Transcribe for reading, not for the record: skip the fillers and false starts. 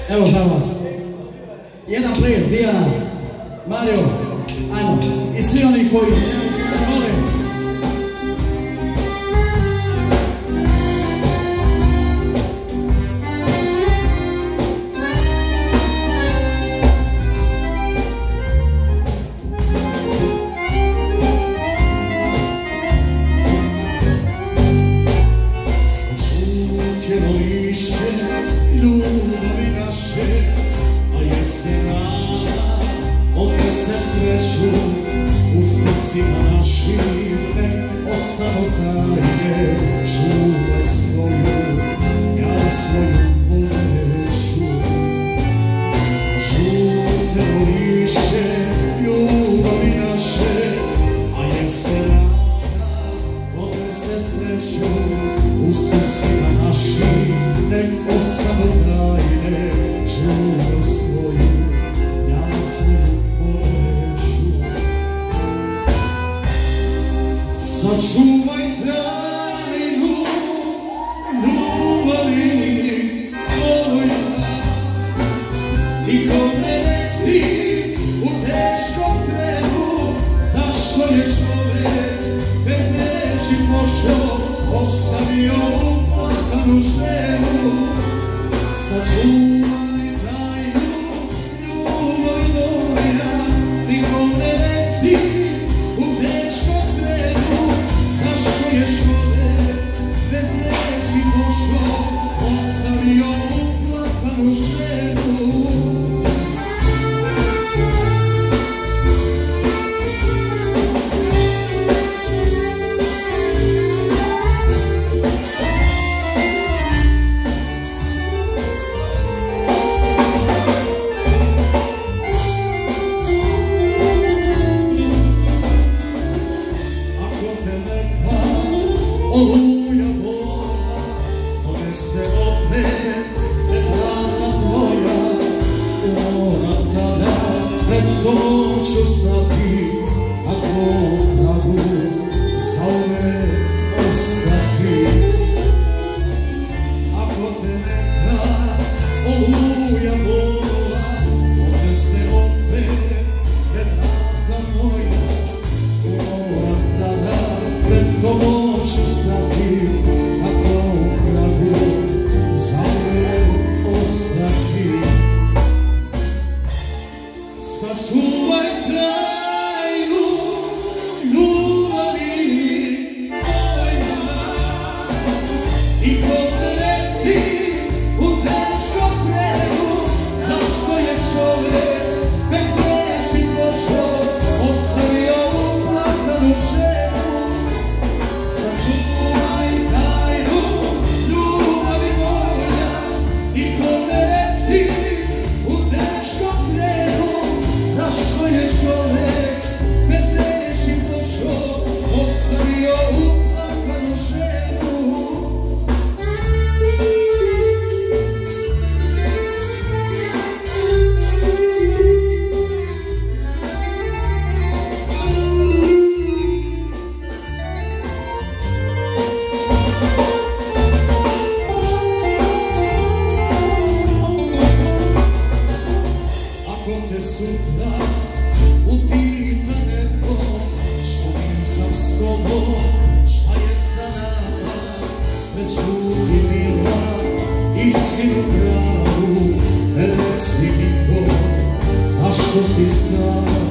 Evo za vas. Jedan ples, Dijana, Mario, ajmo. I svi oni koji se vole. U srcima našim ostalo tajne, čuvaj svoju, ja svoju voleću. Žute liše ljubavi naše, a jesenada odnese sreću. U srcima našim nek ostalo tajne, čuvaj svoju, ja svoju voleću. Sačuvaj tajnu ljubavi moja i ko ne reci u teškom trenu zašto je čovek bez reči pošao, ostavio uplakanu ženu. Sačuvaj tajnu ljubavi moja i ko ne reci u teškom trenu zašto je čovek bez reči pošao, ostavio uplakanu ženu. Oluja Boga donese opet pred vrata tvoja, moram tada pred to ću stati, na tvojom pragu zauvek ostati. Ako te neka oluja Boga donese opet pred vrata moja, moram tada pred tobom ću stati, na tvojom pragu zauvek ostati. Sačuvaj tajnu ljubavi moja i ko ne reci u teškom trenu zašto je čovek bez reči pošao, ostavio uplakanu ženu. Sačuvaj tajnu ljubavi moja i ko ne reci u teškom trenu zašto je čovek bez reči pošao, ostavio uplakanu ženu. Ako te sutra upita neko što nisam s tobom, šta je sa nama, već ljudi mila, istinu pravu, ne reci mi to, zašto si sam.